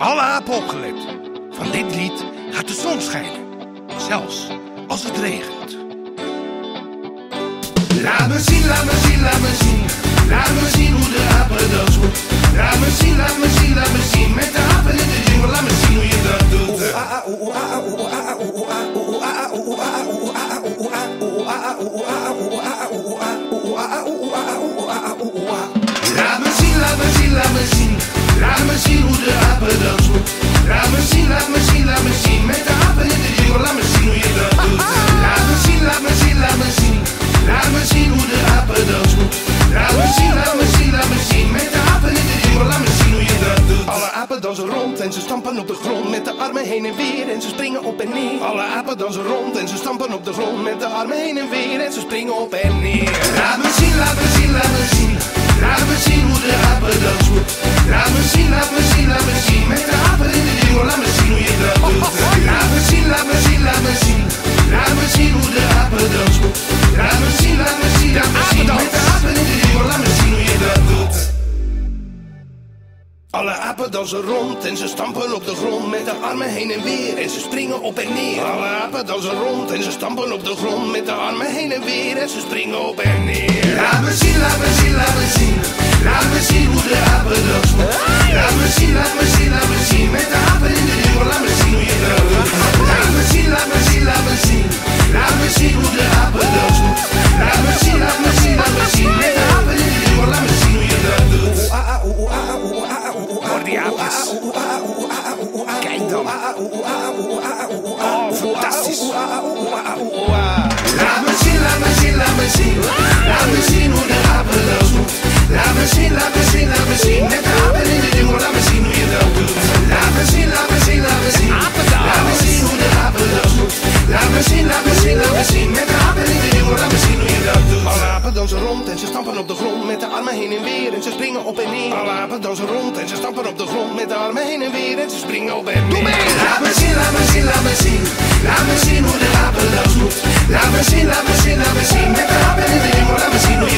Alle apen opgelet. Van dit lied gaat de zon schijnen. Zelfs als het regent. Laat me zien, laat me zien, laat me zien. Laat me zien hoe de apendans moet. Laat me zien, laat me zien, laat me zien. Met de apen in de jungle, laat me zien hoe je dat doet. Laat me zien, laat me zien, laat me zien. Laat me zien hoe de apendans moet. Laat me zien, laat me zien, laat me zien. Met de apen in de jungle, laat me zien hoe je dat doet. Laat me zien, laat me zien, laat me zien. Laat me zien hoe de apendans moet. Laat me zien, laat me zien, laat me zien. Met de apen in de jungle, laat me zien hoe je dat doet. Alle apen dansen rond en ze stampen op de grond. Met de armen heen en weer en ze springen op en neer. Alle apen dansen rond en ze stampen op de grond. Met de armen heen en weer en ze springen op en neer. Laat me zien, laat me zien, laat me zien. Laat me zien hoe de apendans moet. Laat me zien, laat me zien, laat me zien. Met de apen in de jungle, laat me zien hoe je dat doet. Laat me zien, laat me zien, laat me zien. Laat me zien hoe de apendans moet. Laat me zien, laat me zien, laat me zien. Met de apen in de jungle, laat me zien hoe je dat doet. Alle apen dansen rond en ze stampen op de grond. Met de armen heen en weer en ze springen op en neer. Alle apen dansen rond en ze stampen op de grond. Met de armen heen en weer en ze springen op en neer. Laat me zien, laat me zien, laat me zien. Laat me zien hoe de apendans moet. Laat me zien, laat me zien, laat me zien. Met de apen in de jungle, laat me zien hoe je dat doet. Laat me zien, laat me zien, laat me zien. Laat me zien hoe de apendans moet. Laat me zien, laat me zien, laat me zien. Met de apen in de jungle, laat me zien hoe je dat doet. Hoor die aapjes. Kijk dan. Oh, fantastisch. Laat me zien, laat me zien, laat me zien. Laat me zien hoe de apendans moet. Laat me zien, laat me zien, laat me zien. Met de apen in de jungle, laat me zien hoe je dat doet. Laat me zien, laat me zien, laat me zien. Laat me zien hoe de apendans moet. Laat me zien, laat me zien, laat me zien. Met de apen in de jungle, laat me zien hoe je dat doet. Alle apen dansen rond en ze stampen op de grond. Met de armen heen en weer en ze springen op en neer. Alle apen dansen rond en ze stampen op de grond. Met de armen heen en weer en ze springen op en neer. Laat me zien, laat me zien, laat me zien. Laat me zien hoe de apendans moet. Laat me zien, laat me zien, laat me zien. Met de apen in de jungle, laat me zien hoe